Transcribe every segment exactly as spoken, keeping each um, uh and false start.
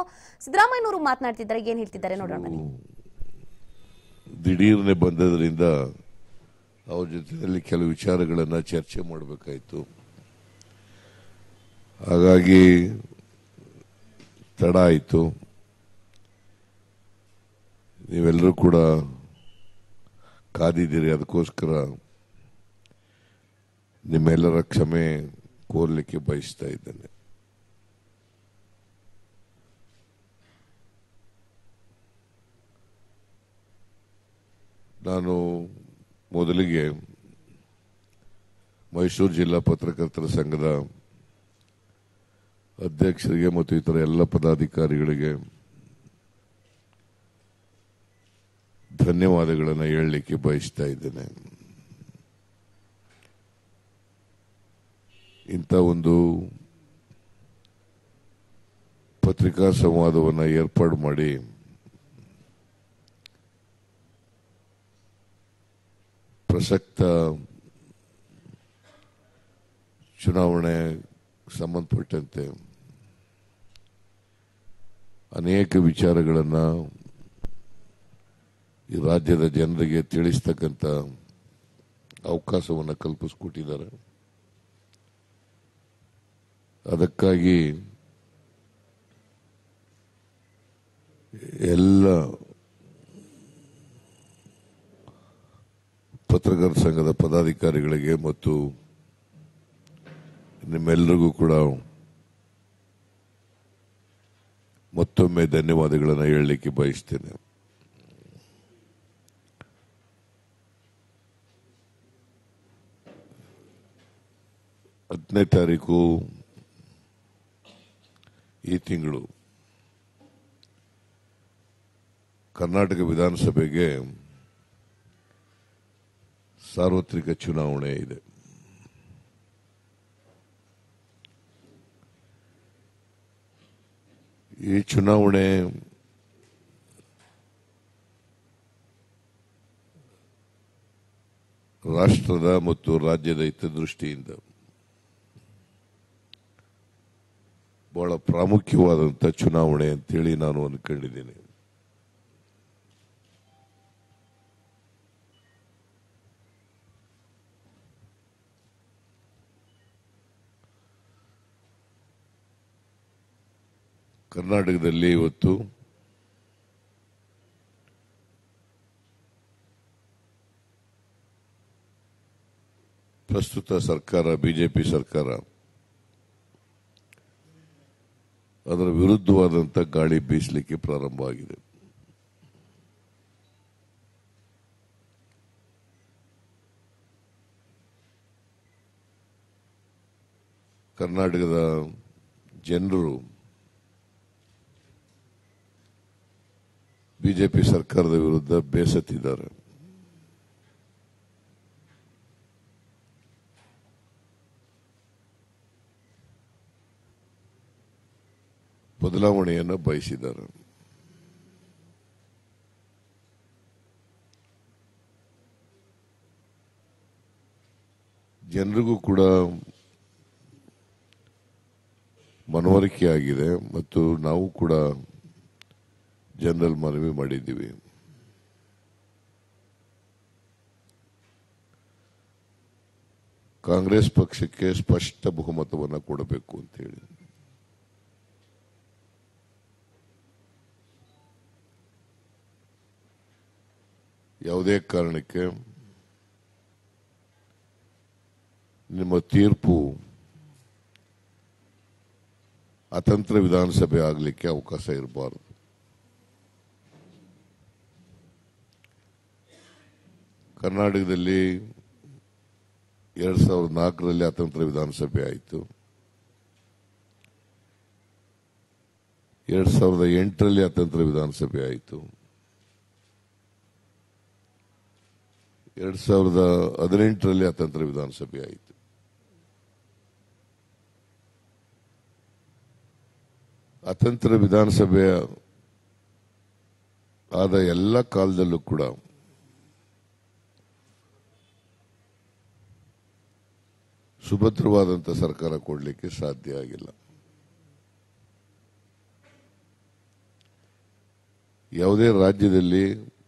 ಸಿದ್ದರಾಮಯ್ಯನವರು ಮಾತನಾಡ್ತಿದ್ದಾರೆ, ಏನ್ ಹೇಳ್ತಿದ್ದಾರೆ ನೋಡೋಣ ಬನ್ನಿ. ದಿಢೀರ್ನೆ ಬಂದದ್ರಿಂದ ಅವ್ರ ಜೊತೆಯಲ್ಲಿ ಕೆಲವು ವಿಚಾರಗಳನ್ನ ಚರ್ಚೆ ಮಾಡಬೇಕಾಯಿತು. ಹಾಗಾಗಿ ತಡ ಆಯಿತು. ನೀವೆಲ್ಲರೂ ಕೂಡ ಕಾದಿದ್ದೀರಿ. ಅದಕ್ಕೋಸ್ಕರ ನಿಮ್ಮೆಲ್ಲರ ಕ್ಷಮೆ ಕೋರ್ಲಿಕ್ಕೆ ಬಯಸ್ತಾ ಇದ್ದೇನೆ. ನಾನು ಮೊದಲಿಗೆ ಮೈಸೂರು ಜಿಲ್ಲಾ ಪತ್ರಕರ್ತರ ಸಂಘದ ಅಧ್ಯಕ್ಷರಿಗೆ ಮತ್ತು ಇತರ ಎಲ್ಲ ಪದಾಧಿಕಾರಿಗಳಿಗೆ ಧನ್ಯವಾದಗಳನ್ನು ಹೇಳಲಿಕ್ಕೆ ಬಯಸ್ತಾ ಇದ್ದೇನೆ. ಇಂಥ ಒಂದು ಪತ್ರಿಕಾ ಸಂವಾದವನ್ನು ಏರ್ಪಾಡು ಮಾಡಿ ಪ್ರಸಕ್ತ ಚುನಾವಣೆ ಸಂಬಂಧಪಟ್ಟಂತೆ ಅನೇಕ ವಿಚಾರಗಳನ್ನು ಈ ರಾಜ್ಯದ ಜನರಿಗೆ ತಿಳಿಸ್ತಕ್ಕಂಥ ಅವಕಾಶವನ್ನು ಕಲ್ಪಿಸಿಕೊಟ್ಟಿದ್ದಾರೆ. ಅದಕ್ಕಾಗಿ ಎಲ್ಲ ಪತ್ರಕರ್ತರ ಸಂಘದ ಪದಾಧಿಕಾರಿಗಳಿಗೆ ಮತ್ತು ನಿಮ್ಮೆಲ್ಲರಿಗೂ ಕೂಡ ಮತ್ತೊಮ್ಮೆ ಧನ್ಯವಾದಗಳನ್ನು ಹೇಳಲಿಕ್ಕೆ ಬಯಸ್ತೇನೆ. ಹತ್ತನೇ ತಾರೀಕು ಈ ತಿಂಗಳು ಕರ್ನಾಟಕ ವಿಧಾನಸಭೆಗೆ ಸಾರ್ವತ್ರಿಕ ಚುನಾವಣೆ ಇದೆ. ಈ ಚುನಾವಣೆ ರಾಷ್ಟ್ರದ ಮತ್ತು ರಾಜ್ಯದ ಹಿತದೃಷ್ಟಿಯಿಂದ ಬಹಳ ಪ್ರಾಮುಖ್ಯವಾದಂಥ ಚುನಾವಣೆ ಅಂತೇಳಿ ನಾನು ಅಂದ್ಕೊಂಡಿದ್ದೇನೆ. ಕರ್ನಾಟಕದಲ್ಲಿ ಇವತ್ತು ಪ್ರಸ್ತುತ ಸರ್ಕಾರ, ಬಿಜೆಪಿ ಸರ್ಕಾರ, ಅದರ ವಿರುದ್ಧವಾದಂಥ ಗಾಳಿ ಬೀಸಲಿಕ್ಕೆ ಪ್ರಾರಂಭ ಆಗಿದೆ. ಕರ್ನಾಟಕದ ಜನರು ಬಿಜೆಪಿ ಸರ್ಕಾರದ ವಿರುದ್ಧ ಬೇಸತ್ತಿದ್ದಾರೆ. ಬದಲಾವಣೆಯನ್ನು ಬಯಸಿದ್ದಾರೆ. ಜನರಿಗೂ ಕೂಡ ಮನವರಿಕೆ ಆಗಿದೆ ಮತ್ತು ನಾವು ಕೂಡ ಜನರಲ್ ಮನವಿ ಮಾಡಿದ್ದೀವಿ. ಕಾಂಗ್ರೆಸ್ ಪಕ್ಷಕ್ಕೆ ಸ್ಪಷ್ಟ ಬಹುಮತವನ್ನು ಕೊಡಬೇಕು ಅಂತ ಹೇಳಿ. ಯಾವುದೇ ಕಾರಣಕ್ಕೆ ನಿಮ್ಮ ತೀರ್ಪು ಅತಂತ್ರ ವಿಧಾನಸಭೆ ಆಗಲಿಕ್ಕೆ ಅವಕಾಶ ಇರಬಾರದು. ಕರ್ನಾಟಕದಲ್ಲಿ ಎರಡ್ ಸಾವಿರದ ನಾಲ್ಕರಲ್ಲಿ ಅತಂತ್ರ ವಿಧಾನಸಭೆ ಆಯಿತು. ಎರಡ್ ಸಾವಿರದ ಎಂಟರಲ್ಲಿ ಅತಂತ್ರ ವಿಧಾನಸಭೆ ಆಯಿತು. ಎರಡ್ ಸಾವಿರದ ಹದಿನೆಂಟರಲ್ಲಿ ಅತಂತ್ರ ವಿಧಾನಸಭೆ ಆಯಿತು. ಅತಂತ್ರ ವಿಧಾನಸಭೆ ಆದ ಎಲ್ಲ ಕಾಲದಲ್ಲೂ ಕೂಡ ಸುಭದ್ರವಾದಂಥ ಸರ್ಕಾರ ಕೊಡಲಿಕ್ಕೆ ಸಾಧ್ಯ ಆಗಿಲ್ಲ. ಯಾವುದೇ ರಾಜ್ಯದಲ್ಲಿ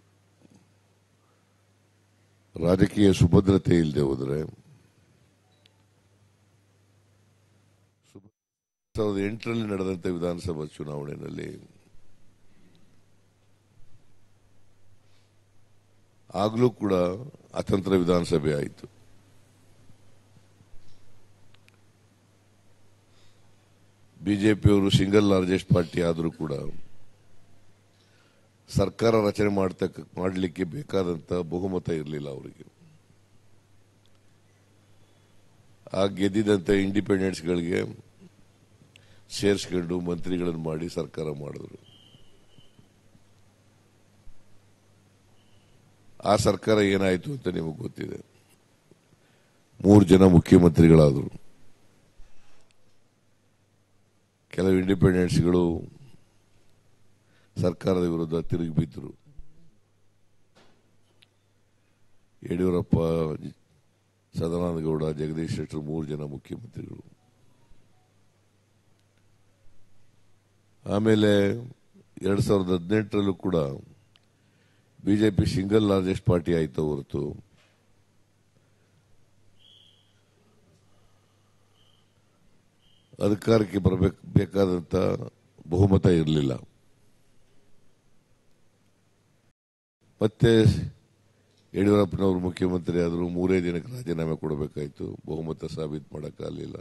ರಾಜಕೀಯ ಸುಭದ್ರತೆ ಇಲ್ಲದೆ ಹೋದರೆ ಸಾವಿರದ ಎಂಟರಲ್ಲಿ ನಡೆದಂತೆ ವಿಧಾನಸಭಾ ಚುನಾವಣೆಯಲ್ಲಿ ಆಗಲೂ ಕೂಡ ಅತಂತ್ರ ವಿಧಾನಸಭೆ ಆಯಿತು. ಬಿಜೆಪಿಯವರು ಸಿಂಗಲ್ ಲಾರ್ಜೆಸ್ಟ್ ಪಾರ್ಟಿ ಆದರೂ ಕೂಡ ಸರ್ಕಾರ ರಚನೆ ಮಾಡತಕ್ಕ ಮಾಡಲಿಕ್ಕೆ ಬೇಕಾದಂತ ಬಹುಮತ ಇರಲಿಲ್ಲ ಅವರಿಗೆ. ಆ ಗೆದ್ದಿದಂತ ಇಂಡಿಪೆಂಡೆನ್ಸ್ಗಳಿಗೆ ಸೇರಿಸ್ಕೊಂಡು ಮಂತ್ರಿಗಳನ್ನು ಮಾಡಿ ಸರ್ಕಾರ ಮಾಡಿದ್ರು. ಆ ಸರ್ಕಾರ ಏನಾಯಿತು ಅಂತ ನಿಮಗೆ ಗೊತ್ತಿದೆ. ಮೂರು ಜನ ಮುಖ್ಯಮಂತ್ರಿಗಳಾದರು. ಕೆಲವು ಇಂಡಿಪೆಂಡೆನ್ಸ್ಗಳು ಸರ್ಕಾರದ ವಿರುದ್ಧ ತಿರುಗಿ ಬಿದ್ದರು. ಯಡಿಯೂರಪ್ಪ, ಸದಾನಂದಗೌಡ, ಜಗದೀಶ್ ಶೆಟ್ಟರ್ ಮೂರು ಜನ ಮುಖ್ಯಮಂತ್ರಿಗಳು. ಆಮೇಲೆ ಎರಡ್ ಸಾವಿರದ ಹದಿನೆಂಟರಲ್ಲೂ ಕೂಡ ಬಿಜೆಪಿ ಸಿಂಗಲ್ ಲಾರ್ಜೆಸ್ಟ್ ಪಾರ್ಟಿ ಆಯಿತು ಹೊರತು ಅಧಿಕಾರಕ್ಕೆ ಬರಬೇಕು ಬೇಕಾದಂತ ಬಹುಮತ ಇರಲಿಲ್ಲ. ಮತ್ತೆ ಯಡಿಯೂರಪ್ಪನವರು ಮುಖ್ಯಮಂತ್ರಿ ಆದರೂ ಮೂರೇ ದಿನಕ್ಕೆ ರಾಜೀನಾಮೆ ಕೊಡಬೇಕಾಯಿತು. ಬಹುಮತ ಸಾಬೀತು ಮಾಡೋಕ್ಕಾಗಲಿಲ್ಲ.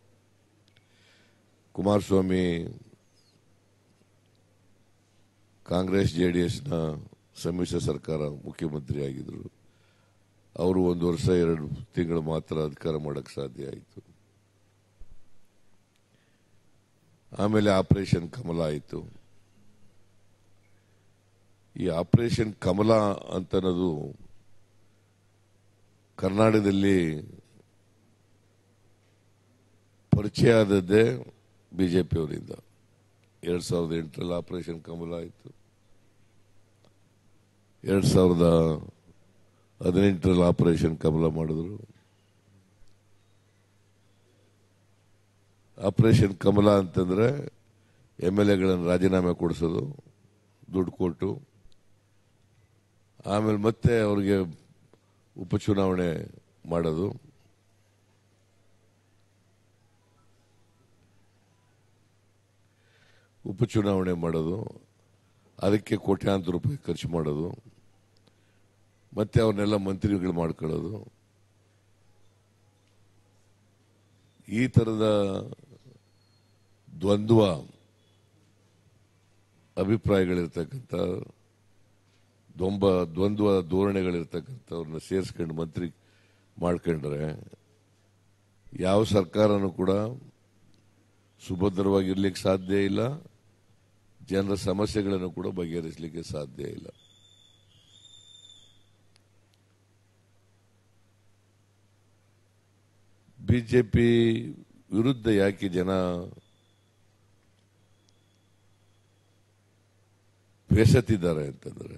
ಕುಮಾರಸ್ವಾಮಿ ಕಾಂಗ್ರೆಸ್ ಜೆಡಿಎಸ್ನ ಸಮ್ಮಿಶ್ರ ಸರ್ಕಾರ ಮುಖ್ಯಮಂತ್ರಿ ಆಗಿದ್ರು. ಅವರು ಒಂದು ವರ್ಷ ಎರಡು ತಿಂಗಳು ಮಾತ್ರ ಅಧಿಕಾರ ಮಾಡಕ್ಕೆ ಸಾಧ್ಯ ಆಯಿತು. ಆಮೇಲೆ ಆಪರೇಷನ್ ಕಮಲ ಆಯಿತು. ಈ ಆಪರೇಷನ್ ಕಮಲ ಅಂತನ್ನೋದು ಕರ್ನಾಟಕದಲ್ಲಿ ಪರಿಚಯ ಆದದ್ದೇ ಬಿಜೆಪಿಯವರಿಂದ. ಎರಡ್ ಸಾವಿರದ ಎಂಟರಲ್ಲಿ ಆಪರೇಷನ್ ಕಮಲ ಆಯಿತು. ಎರಡ್ ಸಾವಿರದ ಹದಿನೆಂಟರಲ್ಲಿ ಆಪರೇಷನ್ ಕಮಲ ಮಾಡಿದ್ರು. ಆಪರೇಷನ್ ಕಮಲ ಅಂತಂದ್ರೆ ಎಂ ಎಲ್ ಎಗಳನ್ನು ರಾಜೀನಾಮೆ ಕೊಡಿಸೋದು, ದುಡ್ಡು ಕೊಟ್ಟು ಆಮೇಲೆ ಮತ್ತೆ ಅವರಿಗೆ ಉಪಚುನಾವಣೆ ಮಾಡೋದು. ಉಪಚುನಾವಣೆ ಮಾಡೋದು, ಅದಕ್ಕೆ ಕೋಟ್ಯಾಂತರ ರೂಪಾಯಿ ಖರ್ಚು ಮಾಡೋದು, ಮತ್ತೆ ಅವ್ರನ್ನೆಲ್ಲ ಮಂತ್ರಿಗಳು ಮಾಡ್ಕೊಳ್ಳೋದು. ಈ ತರದ ದ್ವಂದ್ವ ಅಭಿಪ್ರಾಯಗಳಿರ್ತಕ್ಕಂಥ, ದೊಂಬ ದ್ವಂದ್ವ ಧೋರಣೆಗಳಿರ್ತಕ್ಕಂಥವ್ರನ್ನ ಸೇರಿಸ್ಕೊಂಡು ಮಂತ್ರಿ ಮಾಡ್ಕೊಂಡ್ರೆ ಯಾವ ಸರ್ಕಾರನೂ ಕೂಡ ಸುಭದ್ರವಾಗಿರ್ಲಿಕ್ಕೆ ಸಾಧ್ಯ ಇಲ್ಲ. ಜನರ ಸಮಸ್ಯೆಗಳನ್ನು ಕೂಡ ಬಗೆಹರಿಸಲಿಕ್ಕೆ ಸಾಧ್ಯ ಇಲ್ಲ. ಬಿಜೆಪಿ ವಿರುದ್ಧ ಯಾಕೆ ಜನ ಬೇಸತ್ತಿದ್ದಾರೆ ಅಂತಂದ್ರೆ,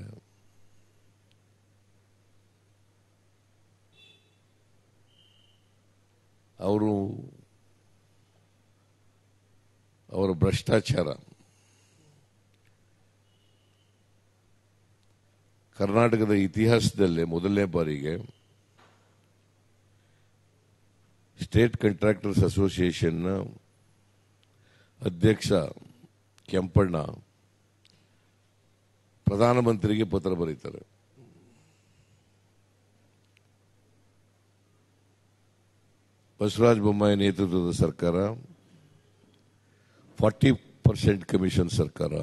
ಅವರು ಅವರ ಭ್ರಷ್ಟಾಚಾರ ಕರ್ನಾಟಕದ ಇತಿಹಾಸದಲ್ಲೇ ಮೊದಲನೇ ಬಾರಿಗೆ ಸ್ಟೇಟ್ ಕಾಂಟ್ರಾಕ್ಟರ್ಸ್ ಅಸೋಸಿಯೇಷನ್ನ ಅಧ್ಯಕ್ಷ ಕೆಂಪಣ್ಣ ಪ್ರಧಾನಮಂತ್ರಿಗೆ ಪತ್ರ ಬರೀತಾರೆ. ಬಸವರಾಜ ಬೊಮ್ಮಾಯಿ ನೇತೃತ್ವದ ಸರ್ಕಾರ ಫಾರ್ಟಿ ಪರ್ಸೆಂಟ್ ಕಮಿಷನ್ ಸರ್ಕಾರ,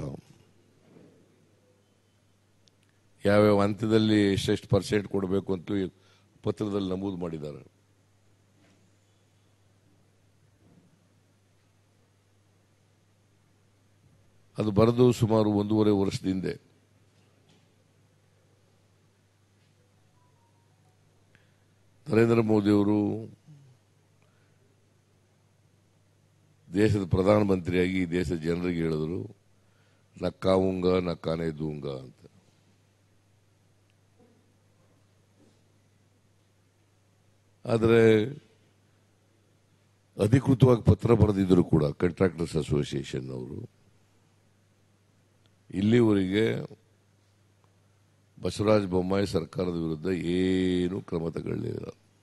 ಯಾವ್ಯಾವ ಹಂತದಲ್ಲಿ ಎಷ್ಟೆಷ್ಟು ಪರ್ಸೆಂಟ್ ಕೊಡಬೇಕು ಅಂತೂ ಪತ್ರದಲ್ಲಿ ನಮೂದು ಮಾಡಿದ್ದಾರೆ. ಅದು ಬರೆದು ಸುಮಾರು ಒಂದೂವರೆ ವರ್ಷದ ಹಿಂದೆ. ನರೇಂದ್ರ ಮೋದಿಯವರು ದೇಶದ ಪ್ರಧಾನಮಂತ್ರಿಯಾಗಿ ದೇಶದ ಜನರಿಗೆ ಹೇಳಿದ್ರು, ನಕ್ಕಾವುಂಗ ನಕ್ಕಾನೆ ದೂಂಗ ಅಂತ. ಆದರೆ ಅಧಿಕೃತವಾಗಿ ಪತ್ರ ಬರೆದಿದ್ರು ಕೂಡ ಕಾಂಟ್ರಾಕ್ಟರ್ಸ್ ಅಸೋಸಿಯೇಷನ್ ಅವರು ಇಲ್ಲಿವರೆಗೆ ಬಸವರಾಜ ಬೊಮ್ಮಾಯಿ ಸರ್ಕಾರದ ವಿರುದ್ಧ ಏನು ಕ್ರಮ ತಗೊಳ್ಳಲಿಲ್ಲ.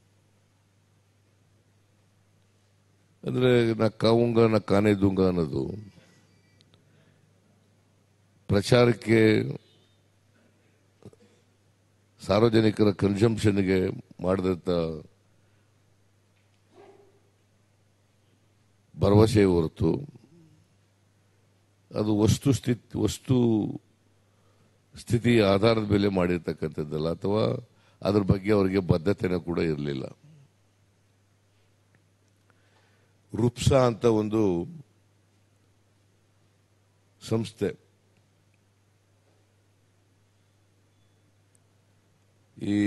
ಅಂದ್ರೆ ನಾ ಕಾವುಂಗ ನಾ ಕಾನೆ ದುಂಗ ಅನ್ನೋದು ಪ್ರಚಾರಕ್ಕೆ ಸಾರ್ವಜನಿಕರ ಕನ್ಸಂಪ್ಷನ್ಗೆ ಮಾಡಿದಂತ ಭರವಸೆ ಹೊರತು ಅದು ವಸ್ತು ಸ್ಥಿತಿ ವಸ್ತು ಸ್ಥಿತಿ ಆಧಾರದ ಮೇಲೆ ಮಾಡಿರ್ತಕ್ಕಂಥದ್ದಲ್ಲ, ಅಥವಾ ಅದ್ರ ಬಗ್ಗೆ ಅವರಿಗೆ ಬದ್ಧತೆನೂ ಕೂಡ ಇರಲಿಲ್ಲ. ರುಪ್ಸಾ ಅಂತ ಒಂದು ಸಂಸ್ಥೆ ಈ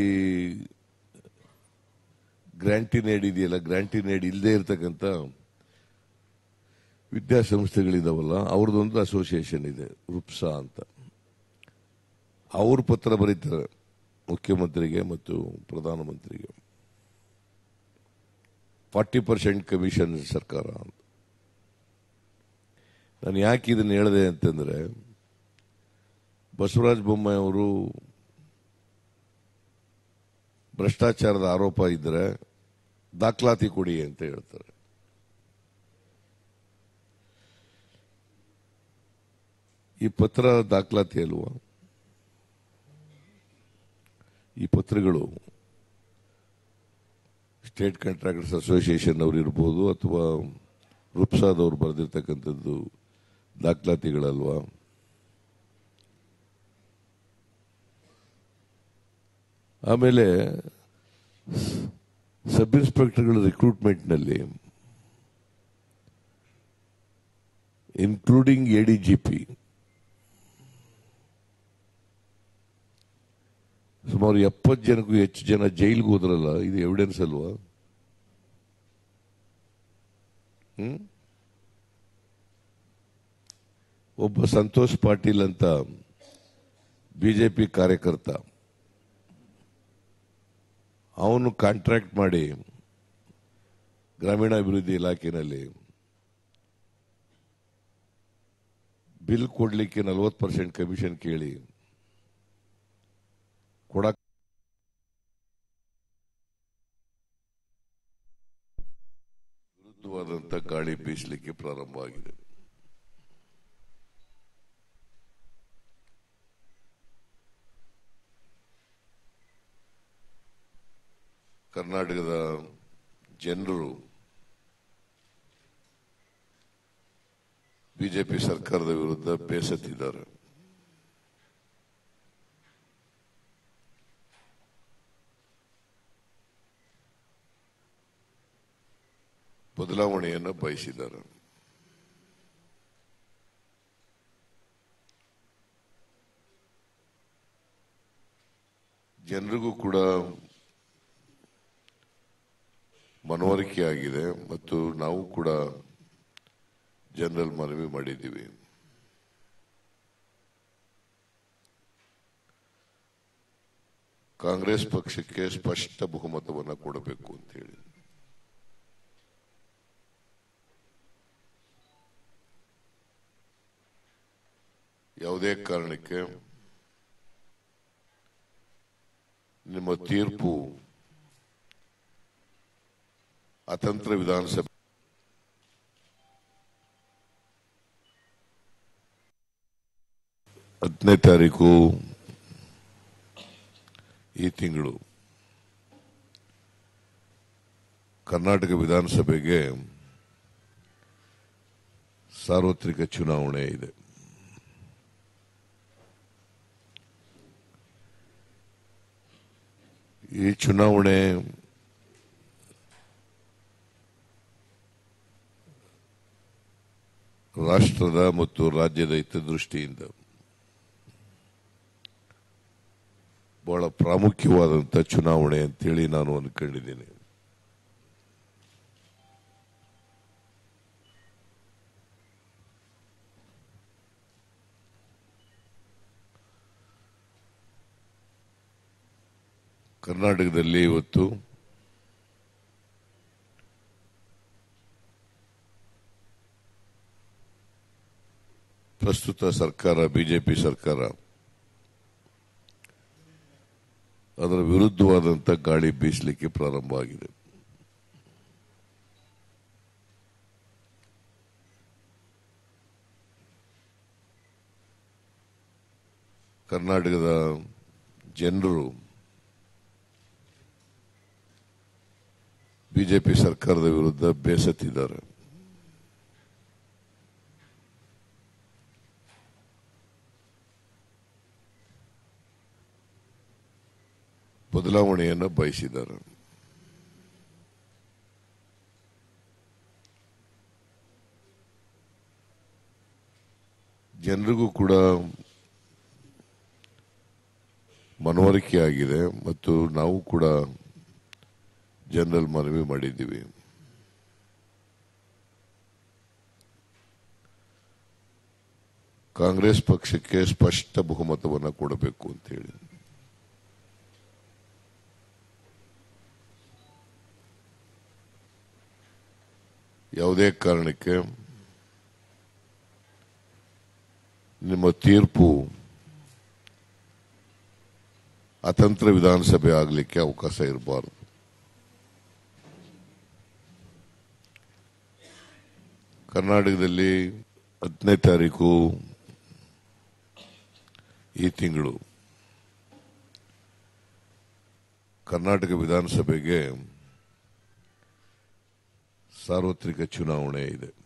ಗ್ರಾಂಟಿನೇಡ್ ಇದೆಯಲ್ಲ, ಗ್ರಾಂಟಿನೇಡ್ ಇಲ್ಲದೆ ಇರತಕ್ಕಂಥ ವಿದ್ಯಾಸಂಸ್ಥೆಗಳಿದಾವಲ್ಲ, ಅವ್ರದ್ದೊಂದು ಅಸೋಸಿಯೇಷನ್ ಇದೆ ರುಪ್ಸಾ ಅಂತ. ಅವರು ಪತ್ರ ಬರೀತಾರೆ ಮುಖ್ಯಮಂತ್ರಿಗೆ ಮತ್ತು ಪ್ರಧಾನಮಂತ್ರಿಗೆ. ಫಾರ್ಟಿ ಪರ್ಸೆಂಟ್ ಕಮಿಷನ್ ಸರ್ಕಾರ ಅಂತ. ನಾನು ಯಾಕೆ ಇದನ್ನು ಹೇಳಿದೆ ಅಂತಂದ್ರೆ, ಬಸವರಾಜ ಬೊಮ್ಮಾಯಿ ಅವರು ಭ್ರಷ್ಟಾಚಾರದ ಆರೋಪ ಇದ್ದರೆ ದಾಖಲಾತಿ ಕೊಡಿ ಅಂತ ಹೇಳ್ತಾರೆ. ಈ ಪತ್ರ ದಾಖಲಾತಿ ಅಲ್ವಾ? ಈ ಪತ್ರಗಳು ಸ್ಟೇಟ್ ಕಾಂಟ್ರಾಕ್ಟರ್ಸ್ ಅಸೋಸಿಯೇಷನ್ ಅವರು ಇರ್ಬೋದು ಅಥವಾ ರುಪ್ಸಾದವ್ರು ಬರೆದಿರ್ತಕ್ಕಂಥದ್ದು ದಾಖಲಾತಿಗಳಲ್ವಾ? ಆಮೇಲೆ ಸಬ್ ಇನ್ಸ್ಪೆಕ್ಟರ್ಗಳ ರಿಕ್ರೂಟ್ಮೆಂಟ್ನಲ್ಲಿ ಇನ್ಕ್ಲೂಡಿಂಗ್ ಎಡಿಜಿಪಿ ಸುಮಾರು ಎಪ್ಪತ್ತು ಜನಕ್ಕೂ ಹೆಚ್ಚು ಜನ ಜೈಲಿಗೆ ಹೋದ್ರಲ್ಲ, ಇದು ಎವಿಡೆನ್ಸ್ ಅಲ್ವಾ? ಹ್ಮ್ ಒಬ್ಬ ಸಂತೋಷ್ ಪಾಟೀಲ್ ಅಂತ ಬಿಜೆಪಿ ಕಾರ್ಯಕರ್ತ, ಅವನು ಕಾಂಟ್ರಾಕ್ಟ್ ಮಾಡಿ ಗ್ರಾಮೀಣಾಭಿವೃದ್ಧಿ ಇಲಾಖೆಯಲ್ಲಿ ಬಿಲ್ ಕೊಡ್ಲಿಕ್ಕೆ ನಲವತ್ತು ಪರ್ಸೆಂಟ್ ಕಮಿಷನ್ ಕೇಳಿ ಕೊಡಕ್ ವಿರುದ್ಧವಾದಂತ ಗಾಳಿ ಬೀಸಲಿಕ್ಕೆ ಪ್ರಾರಂಭ ಆಗಿದೆ. ಕರ್ನಾಟಕದ ಜನರು ಬಿಜೆಪಿ ಸರ್ಕಾರದ ವಿರುದ್ಧ ಬೇಸತ್ತಿದ್ದಾರೆ. ಬದಲಾವಣೆಯನ್ನು ಬಯಸಿದ್ದಾರೆ. ಜನರಿಗೂ ಕೂಡ ಮನವರಿಕೆ ಆಗಿದೆ ಮತ್ತು ನಾವು ಕೂಡ ಜನರಲ್ ಮನವಿ ಮಾಡಿದ್ದೀವಿ. ಕಾಂಗ್ರೆಸ್ ಪಕ್ಷಕ್ಕೆ ಸ್ಪಷ್ಟ ಬಹುಮತವನ್ನು ಕೊಡಬೇಕು ಅಂತ ಹೇಳಿ. ಯಾವುದೇ ಕಾರಣಕ್ಕೆ ನಿಮ್ಮ ತೀರ್ಪು ಅತಂತ್ರ ವಿಧಾನಸಭೆ ಹತ್ತನೇ ತಾರೀಕು ಈ ತಿಂಗಳು ಕರ್ನಾಟಕ ವಿಧಾನಸಭೆಗೆ ಸಾರ್ವತ್ರಿಕ ಚುನಾವಣೆ ಇದೆ. ಈ ಚುನಾವಣೆ ರಾಷ್ಟ್ರದ ಮತ್ತು ರಾಜ್ಯದ ಹಿತದೃಷ್ಟಿಯಿಂದ ಬಹಳ ಪ್ರಾಮುಖ್ಯವಾದಂಥ ಚುನಾವಣೆ ಅಂತೇಳಿ ನಾನು ಅಂದ್ಕೊಂಡಿದ್ದೀನಿ. ಕರ್ನಾಟಕದಲ್ಲಿ ಇವತ್ತು ಪ್ರಸ್ತುತ ಸರ್ಕಾರ, ಬಿಜೆಪಿ ಸರ್ಕಾರ ಅದರ ವಿರುದ್ಧವಾದಂಥ ಗಾಳಿ ಬೀಸಲಿಕ್ಕೆ ಪ್ರಾರಂಭ ಆಗಿದೆ. ಕರ್ನಾಟಕದ ಜನರು ಬಿಜೆಪಿ ಸರ್ಕಾರದ ವಿರುದ್ಧ ಬೇಸತ್ತಿದ್ದಾರೆ. ಬದಲಾವಣೆಯನ್ನು ಬಯಸಿದ್ದಾರೆ. ಜನರಿಗೂ ಕೂಡ ಮನವರಿಕೆ ಆಗಿದೆ ಮತ್ತು ನಾವು ಕೂಡ ಜನರಲ್ ಮನವಿ ಮಾಡಿದ್ದೀವಿ. ಕಾಂಗ್ರೆಸ್ ಪಕ್ಷಕ್ಕೆ ಸ್ಪಷ್ಟ ಬಹುಮತವನ್ನು ಕೊಡಬೇಕು ಅಂತೇಳಿ. ಯಾವುದೇ ಕಾರಣಕ್ಕೆ ನಿಮ್ಮ ತೀರ್ಪು ಅತಂತ್ರ ವಿಧಾನಸಭೆ ಆಗಲಿಕ್ಕೆ ಅವಕಾಶ ಇರಬಾರದು. ಕರ್ನಾಟಕದಲ್ಲಿ ಹತ್ತನೇ ತಾರೀಕು ಈ ತಿಂಗಳು ಕರ್ನಾಟಕ ವಿಧಾನಸಭೆಗೆ ಸಾರ್ವತ್ರಿಕ ಚುನಾವಣೆ ಇದೆ.